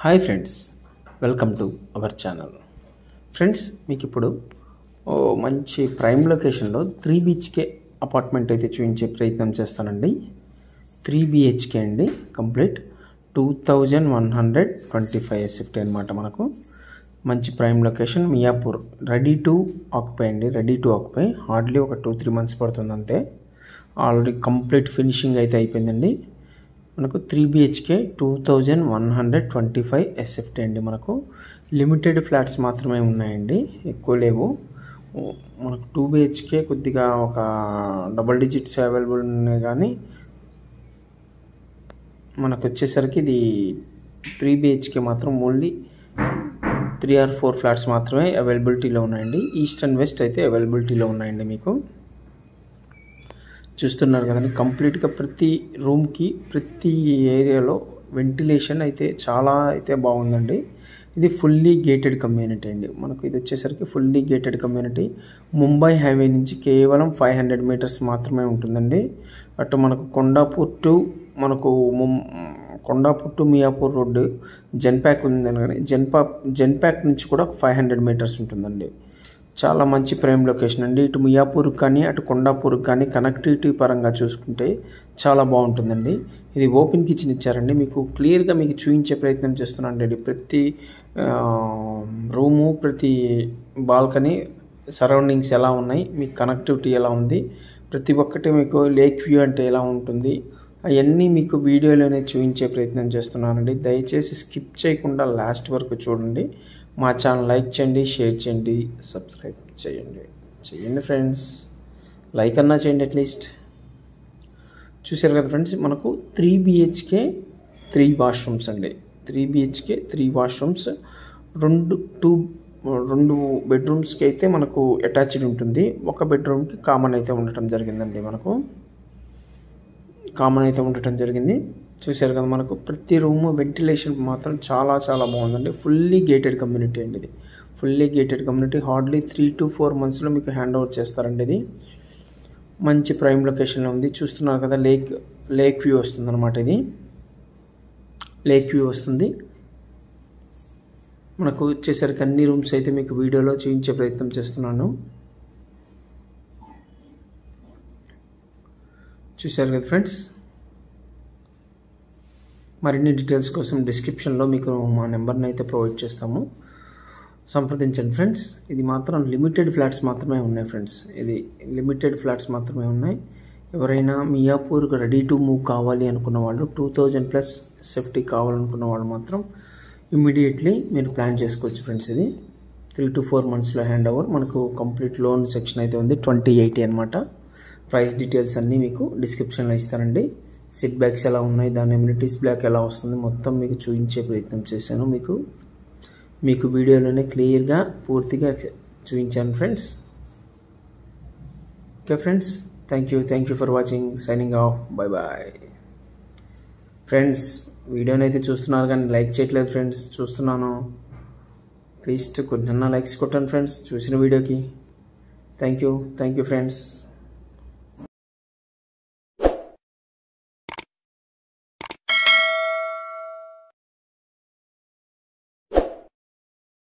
Hi friends, welcome to our channel. Friends, మీకు ఇప్పుడు మంచి ప్రైమ్ లొకేషన్లో 3 BHK అపార్ట్మెంట్ అయితే చూపించే ప్రయత్నం చేస్తానండి. 3 BHK అండి, కంప్లీట్ 2125 SFT అనమాట. మనకు మంచి prime location, Miyapur. Ready to occupy అండి, రెడీ టు ఆక్యుపై. హార్డ్లీ ఒక 2-3 months పడుతుంది అంతే. ఆల్రెడీ కంప్లీట్ ఫినిషింగ్ అయితే అయిపోయిందండి. మనకు 3 BHK 2125 SFT అండి. మనకు లిమిటెడ్ ఫ్లాట్స్ మాత్రమే ఉన్నాయండి, ఎక్కువ లేవు. మనకు 2 BHK కొద్దిగా ఒక డబుల్ డిజిట్స్ అవైలబుల్ ఉన్నాయి, కానీ మనకు వచ్చేసరికి ఇది 3 BHK మాత్రం ఓన్లీ 3 or 4 ఫ్లాట్స్ మాత్రమే అవైలబిలిటీలో ఉన్నాయండి. ఈస్ట్ అండ్ వెస్ట్ అయితే అవైలబిలిటీలో ఉన్నాయండి. మీకు చూస్తున్నారు కదండి, కంప్లీట్గా ప్రతి రూమ్కి ప్రతి ఏరియాలో వెంటిలేషన్ అయితే చాలా అయితే బాగుందండి. ఇది ఫుల్లీ గేటెడ్ కమ్యూనిటీ అండి. మనకు ఇది వచ్చేసరికి fully gated community. Mumbai highway నుంచి కేవలం 500 meters మాత్రమే ఉంటుందండి. అటు మనకు Kondapur to Miyapur road Genpact ఉందని, కానీ జెన్పాక్ నుంచి కూడా 500 meters ఉంటుందండి. చాలా మంచి ప్రైమ్ లొకేషన్ అండి. ఇటు మియాపూర్కి కానీ అటు కొండాపూర్కి కానీ కనెక్టివిటీ పరంగా చూసుకుంటే చాలా బాగుంటుందండి. ఇది ఓపెన్ కిచెన్ ఇచ్చారండి. మీకు క్లియర్గా మీకు చూపించే ప్రయత్నం చేస్తున్నాను అండి. ప్రతి రూము, ప్రతి బాల్కనీ సరౌండింగ్స్ ఎలా ఉన్నాయి, మీకు కనెక్టివిటీ ఎలా ఉంది, ప్రతి ఒక్కటి మీకు లేక్ వ్యూ అంటే ఎలా ఉంటుంది, అవన్నీ మీకు వీడియోలోనే చూపించే ప్రయత్నం చేస్తున్నానండి. దయచేసి స్కిప్ చేయకుండా లాస్ట్ వరకు చూడండి. మా ఛానల్ లైక్ చేయండి, షేర్ చేయండి, సబ్స్క్రైబ్ చేయండి ఫ్రెండ్స్. లైక్ అన్నా చేయండి అట్లీస్ట్. చూసారు కదా ఫ్రెండ్స్, మనకు 3 BHK 3 washrooms అండి. 3 BHK 3 washrooms, రెండు బెడ్రూమ్స్కి అయితే మనకు అటాచ్డ్ ఉంటుంది. ఒక బెడ్రూమ్కి కామన్ అయితే ఉండటం జరిగిందండి. మనకు కామన్ అయితే ఉండటం జరిగింది. చూసారు కదా, మనకు ప్రతి రూము వెంటిలేషన్ మాత్రం చాలా చాలా బాగుందండి. ఫుల్లీ గేటెడ్ కమ్యూనిటీ అండి. ఇది fully gated community. Hardly 3 to 4 monthsలో మీకు హ్యాండ్ ఓవర్ చేస్తారండి. ఇది మంచి ప్రైమ్ లొకేషన్లో ఉంది. చూస్తున్నారు కదా, లేక్ వ్యూ వస్తుంది అనమాట. ఇది లేక్ వ్యూ వస్తుంది. మనకు వచ్చేసరికి అన్ని రూమ్స్ అయితే మీకు వీడియోలో చూపించే ప్రయత్నం చేస్తున్నాను. చూసారు కదా ఫ్రెండ్స్, మరిన్ని డీటెయిల్స్ కోసం డిస్క్రిప్షన్లో మీకు మా నెంబర్ని అయితే ప్రొవైడ్ చేస్తాము, సంప్రదించండి ఫ్రెండ్స్. ఇది మాత్రం లిమిటెడ్ ఫ్లాట్స్ మాత్రమే ఉన్నాయి ఫ్రెండ్స్. ఇది లిమిటెడ్ ఫ్లాట్స్ మాత్రమే ఉన్నాయి. ఎవరైనా మియాపూర్కి రెడీ టు మూవ్ కావాలి అనుకున్న వాళ్ళు, 2000+ SFT కావాలనుకున్న వాళ్ళు మాత్రం ఇమ్మీడియట్లీ మీరు ప్లాన్ చేసుకోవచ్చు ఫ్రెండ్స్. ఇది 3 to 4 monthsలో హ్యాండ్ ఓవర్. మనకు కంప్లీట్ లోన్ సెక్షన్ అయితే ఉంది, 2080 అనమాట. ప్రైస్ డీటెయిల్స్ అన్నీ మీకు డిస్క్రిప్షన్లో ఇస్తానండి. సిట్ బ్యాక్స్ ఎలా ఉన్నాయి, దాని ఎమ్యూనిటీస్ బ్లాక్ ఎలా వస్తుంది, మొత్తం మీకు చూపించే ప్రయత్నం చేశాను. మీకు వీడియోలోనే క్లియర్గా పూర్తిగా చూపించాను friends. Okay friends, thank you for watching. Signing off, bye bye friends. వీడియోని అయితే చూస్తున్నారు కానీ లైక్ చేయట్లేదు ఫ్రెండ్స్. చూస్తున్నాను, ప్లీజ్ కొద్దిగా లైక్స్ కొట్టండి ఫ్రెండ్స్ చూసిన వీడియోకి. Thank you friends.